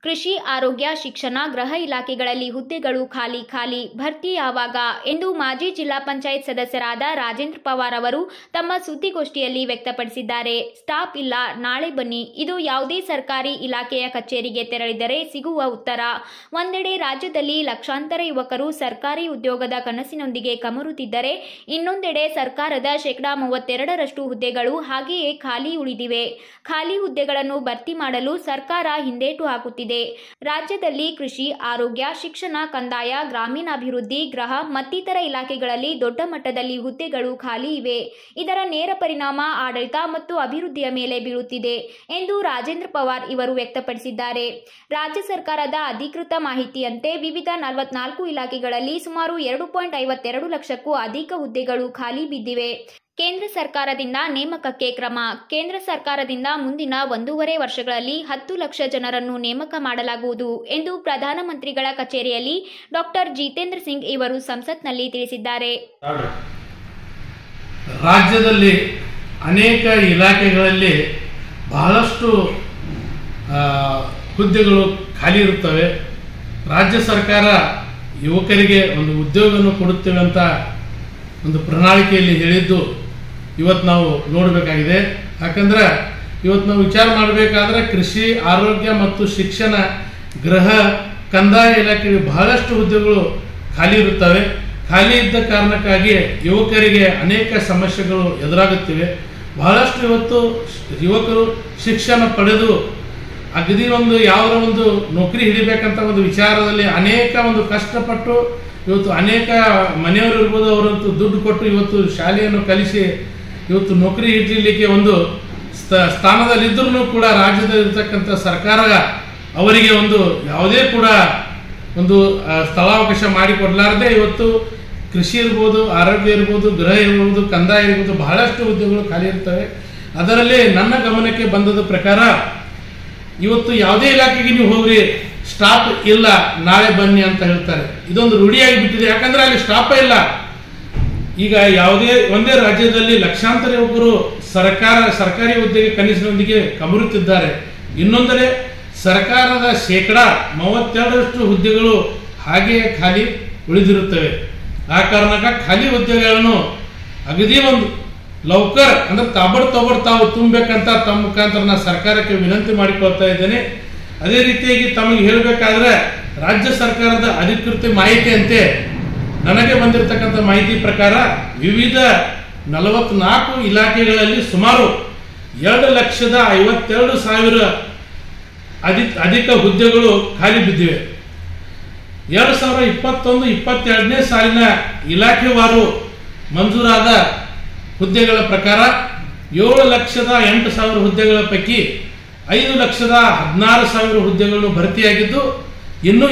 ಕೃಷಿ, ಆರೋಗ್ಯ, ಶಿಕ್ಷಣ, ಗೃಹ ಇಲಾಖೆಗಳಲ್ಲಿ ಹುದ್ದೆಗಳು ಖಾಲಿ ಭರ್ತಿ ಯಾವಾಗ ಎಂದು ಮಾಜಿ ಜಿಲ್ಲಾ ಪಂಚಾಯತ್ ಸದಸ್ಯರಾದ ರಾಜೇಂದ್ರ ಪವಾರ್ ಅವರು ತಮ್ಮ ಸುದ್ದಿಗೋಷ್ಠಿಯಲ್ಲಿ ವ್ಯಕ್ತಪಡಿಸಿದ್ದಾರೆ. ಸ್ಟಾಫ್ ಇಲ್ಲ, ನಾಳೆ ಬನ್ನಿ. ಇದು ಯಾವುದೇ ಸರ್ಕಾರಿ ಇಲಾಖೆಯ ಕಚೇರಿಗೆ ತೆರಳಿದರೆ ಸಿಗುವ ಉತ್ತರ. ಒಂದೆಡೆ ರಾಜ್ಯದಲ್ಲಿ ಲಕ್ಷಾಂತರ ಯುವಕರು ಸರ್ಕಾರಿ ಉದ್ಯೋಗದ ಕನಸಿನೊಂದಿಗೆ ಕಮರುತ್ತಿದ್ದರೆ, ಇನ್ನೊಂದೆಡೆ ಸರ್ಕಾರದ 32% ಹುದ್ದೆಗಳು ಹಾಗೆಯೇ ಖಾಲಿ ಉಳಿದಿವೆ. ಖಾಲಿ ಹುದ್ದೆಗಳನ್ನು ಭರ್ತಿ ಮಾಡಲು ಸರ್ಕಾರ ಹಿಂದೇಟು ಹಾಕುತ್ತಿದೆ. ರಾಜ್ಯದಲ್ಲಿ ಕೃಷಿ, ಆರೋಗ್ಯ, ಶಿಕ್ಷಣ, ಕಂದಾಯ, ಗ್ರಾಮೀಣಾಭಿವೃದ್ಧಿ, ಗೃಹ ಮತ್ತಿತರ ಇಲಾಖೆಗಳಲ್ಲಿ ದೊಡ್ಡ ಮಟ್ಟದಲ್ಲಿ ಹುದ್ದೆಗಳು ಖಾಲಿ ಇವೆ. ಇದರ ನೇರ ಪರಿಣಾಮ ಆಡಳಿತ ಮತ್ತು ಅಭಿವೃದ್ಧಿಯ ಮೇಲೆ ಬೀಳುತ್ತಿದೆ ಎಂದು ರಾಜೇಂದ್ರ ಪವಾರ್ ಇವರು ವ್ಯಕ್ತಪಡಿಸಿದ್ದಾರೆ. ರಾಜ್ಯ ಸರ್ಕಾರದ ಅಧಿಕೃತ ಮಾಹಿತಿಯಂತೆ ವಿವಿಧ 44 ಇಲಾಖೆಗಳಲ್ಲಿ ಸುಮಾರು 2.52 ಲಕ್ಷಕ್ಕೂ ಅಧಿಕ ಹುದ್ದೆಗಳು ಖಾಲಿ ಬಿದ್ದಿವೆ. ಕೇಂದ್ರ ಸರ್ಕಾರದಿಂದ ನೇಮಕಕ್ಕೆ ಕ್ರಮ. ಕೇಂದ್ರ ಸರ್ಕಾರದಿಂದ ಮುಂದಿನ 1.5 ವರ್ಷಗಳಲ್ಲಿ 10 ಲಕ್ಷ ಜನರನ್ನು ನೇಮಕ ಮಾಡಲಾಗುವುದು ಎಂದು ಪ್ರಧಾನಮಂತ್ರಿಗಳ ಕಚೇರಿಯಲ್ಲಿ ಡಾಕ್ಟರ್ ಜಿತೇಂದ್ರ ಸಿಂಗ್ ಇವರು ಸಂಸತ್ನಲ್ಲಿ ತಿಳಿಸಿದ್ದಾರೆ. ರಾಜ್ಯದಲ್ಲಿ ಅನೇಕ ಇಲಾಖೆಗಳಲ್ಲಿ ಬಹಳಷ್ಟು ಹುದ್ದೆಗಳು ಖಾಲಿ ಇರುತ್ತವೆ. ರಾಜ್ಯ ಸರ್ಕಾರ ಯುವಕರಿಗೆ ಒಂದು ಉದ್ಯೋಗವನ್ನು ಕೊಡುತ್ತೇವೆ ಅಂತ ಒಂದು ಪ್ರಣಾಳಿಕೆಯಲ್ಲಿ ಹೇಳಿದ್ದು ಇವತ್ತು ನಾವು ನೋಡಬೇಕಾಗಿದೆ. ಯಾಕಂದ್ರೆ ಇವತ್ತು ನಾವು ವಿಚಾರ ಮಾಡಬೇಕಾದ್ರೆ ಕೃಷಿ, ಆರೋಗ್ಯ ಮತ್ತು ಶಿಕ್ಷಣ, ಗೃಹ, ಕಂದಾಯ ಇಲಾಖೆಗೆ ಬಹಳಷ್ಟು ಹುದ್ದೆಗಳು ಖಾಲಿ ಇರುತ್ತವೆ. ಖಾಲಿ ಇದ್ದ ಕಾರಣಕ್ಕಾಗಿ ಯುವಕರಿಗೆ ಅನೇಕ ಸಮಸ್ಯೆಗಳು ಎದುರಾಗುತ್ತಿವೆ. ಬಹಳಷ್ಟು ಇವತ್ತು ಯುವಕರು ಶಿಕ್ಷಣ ಪಡೆದು ಅಗದಿ ಯಾವುದೋ ಒಂದು ನೌಕರಿ ಹಿಡಿಬೇಕಂತ ಒಂದು ವಿಚಾರದಲ್ಲಿ ಅನೇಕ ಕಷ್ಟಪಟ್ಟು ಇವತ್ತು ಅನೇಕ ಮನೆಯವರು ಇರ್ಬೋದು, ಅವರಂತೂ ದುಡ್ಡು ಕೊಟ್ಟು ಇವತ್ತು ಶಾಲೆಯನ್ನು ಕಲಿಸಿ ಇವತ್ತು ನೌಕರಿ ಹಿಡಿಲಿಕ್ಕೆ ಒಂದು ಸ್ಥಾನದಲ್ಲಿದ್ದರೂ ಕೂಡ ರಾಜ್ಯದಲ್ಲಿರ್ತಕ್ಕಂಥ ಸರ್ಕಾರ ಅವರಿಗೆ ಯಾವುದೇ ಕೂಡ ಸ್ಥಳಾವಕಾಶ ಮಾಡಿಕೊಡಲಾರದೆ ಇವತ್ತು ಕೃಷಿ ಇರ್ಬೋದು, ಆರೋಗ್ಯ ಇರ್ಬೋದು, ಗೃಹ ಇರ್ಬೋದು, ಕಂದಾಯ ಇರ್ಬೋದು, ಬಹಳಷ್ಟು ಹುದ್ದೆಗಳು ಖಾಲಿ ಇರ್ತವೆ. ಅದರಲ್ಲಿ ನನ್ನ ಗಮನಕ್ಕೆ ಬಂದದ ಪ್ರಕಾರ ಇವತ್ತು ಯಾವುದೇ ಇಲಾಖೆಗೆ ನೀವು ಹೋಗ್ರಿ, ಸ್ಟಾಫ್ ಇಲ್ಲ, ನಾಳೆ ಬನ್ನಿ ಅಂತ ಹೇಳ್ತಾರೆ. ಇದೊಂದು ರೂಢಿಯಾಗಿ ಬಿಟ್ಟಿದೆ. ಯಾಕಂದ್ರೆ ಅಲ್ಲಿ ಸ್ಟಾಫ್ ಇಲ್ಲ. ಈಗ ಒಂದೇ ರಾಜ್ಯದಲ್ಲಿ ಲಕ್ಷಾಂತರ ಯುವಕರು ಸರ್ಕಾರಿ ಹುದ್ದೆಗೆ ಕನಸಿನೊಂದಿಗೆ ಕಮರುತ್ತಿದ್ದಾರೆ. ಇನ್ನೊಂದೆಡೆ ಸರ್ಕಾರದ 32% ಹುದ್ದೆಗಳು ಹಾಗೆಯೇ ಖಾಲಿ ಉಳಿದಿರುತ್ತವೆ. ಆ ಕಾರಣಕ್ಕೆ ಖಾಲಿ ಹುದ್ದೆಗಳನ್ನು ಅಗದಿ ಲೌಕರ್ ಅಂದ್ರೆ ತಾಬಡ್ ತಾವು ತುಂಬಬೇಕಂತ ತಮ್ಮ ಮುಖಾಂತರ ನಾನು ಸರ್ಕಾರಕ್ಕೆ ವಿನಂತಿ ಮಾಡಿಕೊಳ್ತಾ ಇದ್ದೇನೆ. ಅದೇ ರೀತಿಯಾಗಿ ತಮಗೆ ಹೇಳಬೇಕಾದ್ರೆ ರಾಜ್ಯ ಸರ್ಕಾರದ ಅಧಿಕೃತ ಮಾಹಿತಿಯಂತೆ ನನಗೆ ಬಂದಿರತಕ್ಕಂಥ ಮಾಹಿತಿ ಪ್ರಕಾರ ವಿವಿಧ 44 ಇಲಾಖೆಗಳಲ್ಲಿ ಸುಮಾರು 2,52,000 ಅಧಿಕ ಹುದ್ದೆಗಳು ಖಾಲಿ ಬಿದ್ದಿವೆ. 2021-22ನೇ ಸಾಲಿನ ಇಲಾಖೆವಾರು ಮಂಜೂರಾದ ಹುದ್ದೆಗಳ ಪ್ರಕಾರ 7,08,000 ಹುದ್ದೆಗಳ ಪೈಕಿ 5,16,000 ಹುದ್ದೆಗಳು ಭರ್ತಿಯಾಗಿದ್ದು, ಇನ್ನು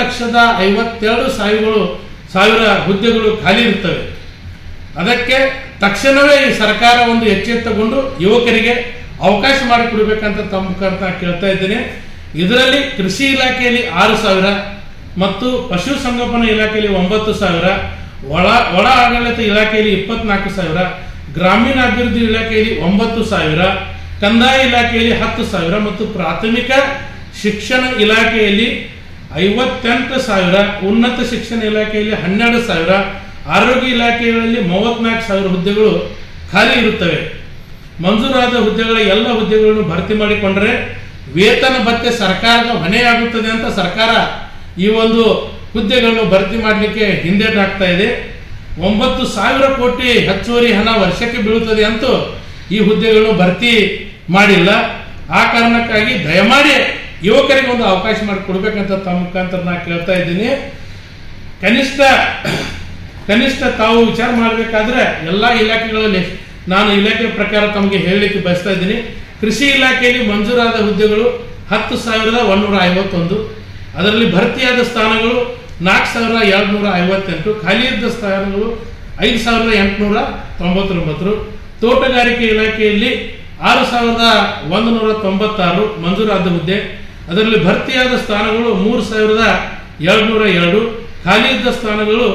7,52,000 ಹುದ್ದೆಗಳು ಖಾಲಿ ಇರುತ್ತವೆ. ಅದಕ್ಕೆ ತಕ್ಷಣವೇ ಈ ಸರ್ಕಾರ ಎಚ್ಚೆತ್ತುಕೊಂಡು ಯುವಕರಿಗೆ ಅವಕಾಶ ಮಾಡಿಕೊಡಬೇಕಂತ ತಮ್ಮ ಮುಖಾಂತರ ಕೇಳ್ತಾ ಇದ್ದೇನೆ. ಇದರಲ್ಲಿ ಕೃಷಿ ಇಲಾಖೆಯಲ್ಲಿ 6,000 ಮತ್ತು ಪಶುಸಂಗೋಪನಾ ಇಲಾಖೆಯಲ್ಲಿ 9,000, ಒಳ ಆಡಳಿತ ಇಲಾಖೆಯಲ್ಲಿ 24,000, ಗ್ರಾಮೀಣಾಭಿವೃದ್ಧಿ ಇಲಾಖೆಯಲ್ಲಿ 9,000, ಕಂದಾಯ ಇಲಾಖೆಯಲ್ಲಿ 10,000 ಮತ್ತು ಪ್ರಾಥಮಿಕ ಶಿಕ್ಷಣ ಇಲಾಖೆಯಲ್ಲಿ 58,000, ಉನ್ನತ ಶಿಕ್ಷಣ ಇಲಾಖೆಯಲ್ಲಿ 12,000, ಆರೋಗ್ಯ ಇಲಾಖೆಗಳಲ್ಲಿ 34,000 ಹುದ್ದೆಗಳು ಖಾಲಿ ಇರುತ್ತವೆ. ಮಂಜೂರಾದ ಹುದ್ದೆಗಳ ಎಲ್ಲ ಹುದ್ದೆಗಳನ್ನು ಭರ್ತಿ ಮಾಡಿಕೊಂಡರೆ ವೇತನ ಭತ್ಯೆ ಸರ್ಕಾರದ ಹೊಣೆಯಾಗುತ್ತದೆ ಅಂತ ಸರ್ಕಾರ ಈ ಹುದ್ದೆಗಳನ್ನು ಭರ್ತಿ ಮಾಡಲಿಕ್ಕೆ ಹಿಂದೇಟು ಹಾಕ್ತಾ ಇದೆ. 9,000 ಕೋಟಿ ಹೆಚ್ಚುವರಿ ಹಣ ವರ್ಷಕ್ಕೆ ಬೀಳುತ್ತದೆ ಅಂತೂ ಈ ಹುದ್ದೆಗಳನ್ನು ಭರ್ತಿ ಮಾಡಿಲ್ಲ. ಆ ಕಾರಣಕ್ಕಾಗಿ ದಯಮಾಡಿ ಯುವಕರಿಗೆ ಅವಕಾಶ ಮಾಡಿಕೊಡ್ಬೇಕಂತ ತಮ್ಮ ಮುಖಾಂತರ ನಾನು ಕೇಳ್ತಾ ಇದ್ದೀನಿ. ಕನಿಷ್ಠ ತಾವು ವಿಚಾರ ಮಾಡಬೇಕಾದ್ರೆ ಎಲ್ಲ ಇಲಾಖೆಗಳಲ್ಲಿ ನಾನು ಇಲಾಖೆ ಪ್ರಕಾರ ತಮಗೆ ಹೇಳಲಿಕ್ಕೆ ಬಯಸ್ತಾ ಇದ್ದೀನಿ. ಕೃಷಿ ಇಲಾಖೆಯಲ್ಲಿ ಮಂಜೂರಾದ ಹುದ್ದೆಗಳು 10,151, ಅದರಲ್ಲಿ ಭರ್ತಿಯಾದ ಸ್ಥಾನಗಳು 4,258, ಖಾಲಿ ಇದ್ದ ಸ್ಥಾನಗಳು 5,899. ತೋಟಗಾರಿಕೆ ಇಲಾಖೆಯಲ್ಲಿ 6,196 ಮಂಜೂರಾದ ಹುದ್ದೆ, ಅದರಲ್ಲಿ ಭರ್ತಿಯಾದ ಸ್ಥಾನಗಳು 3,702, ಖಾಲಿ ಇದ್ದ ಸ್ಥಾನಗಳು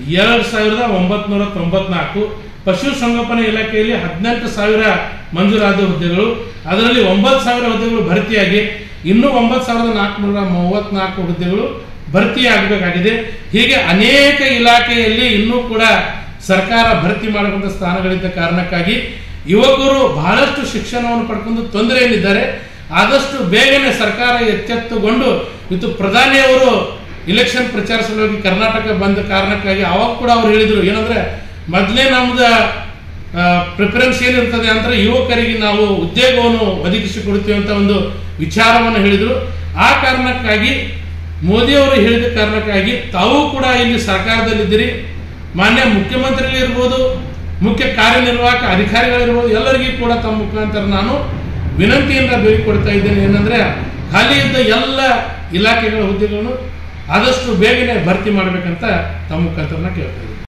2,994. ಪಶುಸಂಗೋಪನಾ ಇಲಾಖೆಯಲ್ಲಿ 18,000 ಮಂಜೂರಾದ ಹುದ್ದೆಗಳು, ಅದರಲ್ಲಿ 9,000 ಹುದ್ದೆಗಳು ಭರ್ತಿಯಾಗಿ ಇನ್ನೂ 9434 ಹುದ್ದೆಗಳು ಭರ್ತಿಯಾಗಬೇಕಾಗಿದೆ. ಹೀಗೆ ಅನೇಕ ಇಲಾಖೆಯಲ್ಲಿ ಇನ್ನೂ ಕೂಡ ಸರ್ಕಾರ ಭರ್ತಿ ಮಾಡುವಂಥ ಸ್ಥಾನಗಳಿದ್ದ ಕಾರಣಕ್ಕಾಗಿ ಯುವಕರು ಬಹಳಷ್ಟು ಶಿಕ್ಷಣವನ್ನು ಪಡ್ಕೊಂಡು ತೊಂದರೆಯಲ್ಲಿದ್ದಾರೆ. ಆದಷ್ಟು ಬೇಗನೆ ಸರ್ಕಾರ ಎಚ್ಚೆತ್ತುಕೊಂಡು ಇವತ್ತು ಪ್ರಧಾನಿಯವರು ಇಲೆಕ್ಷನ್ ಪ್ರಚಾರ ಸಲುವಾಗಿ ಕರ್ನಾಟಕ ಬಂದ ಕಾರಣಕ್ಕಾಗಿ ಅವಾಗ ಕೂಡ ಅವ್ರು ಹೇಳಿದರು ಏನಂದ್ರೆ ಮೊದಲೇ ನಮ್ದು ಪ್ರಿಫರೆನ್ಸ್ ಏನಿರ್ತದೆ ಅಂದ್ರೆ ಯುವಕರಿಗೆ ನಾವು ಉದ್ಯೋಗವನ್ನು ಒದಗಿಸಿಕೊಡ್ತೀವಿ ಅಂತ ಒಂದು ವಿಚಾರವನ್ನು ಹೇಳಿದರು. ಆ ಕಾರಣಕ್ಕಾಗಿ ಮೋದಿಯವರು ಹೇಳಿದ ಕಾರಣಕ್ಕಾಗಿ ತಾವು ಕೂಡ ಇಲ್ಲಿ ಸರ್ಕಾರದಲ್ಲಿದ್ದೀರಿ. ಮಾನ್ಯ ಮುಖ್ಯಮಂತ್ರಿಗಳಿರ್ಬೋದು, ಮುಖ್ಯ ಕಾರ್ಯನಿರ್ವಾಹಕ ಅಧಿಕಾರಿಗಳಿರ್ಬೋದು, ಎಲ್ಲರಿಗೂ ಕೂಡ ತಮ್ಮ ಮುಖಾಂತರ ನಾನು ವಿನಂತಿಯಿಂದ ಬೇಡಿಕೊಡ್ತಾ ಇದ್ದೇನೆ. ಏನಂದ್ರೆ ಖಾಲಿ ಇದ್ದ ಎಲ್ಲ ಇಲಾಖೆಗಳ ಹುದ್ದೆಗಳನ್ನು ಆದಷ್ಟು ಬೇಗನೆ ಭರ್ತಿ ಮಾಡಬೇಕಂತ ತಮ್ಮ ಮುಖಾಂತರ ಕೇಳ್ತಾ ಇದ್ದೀನಿ.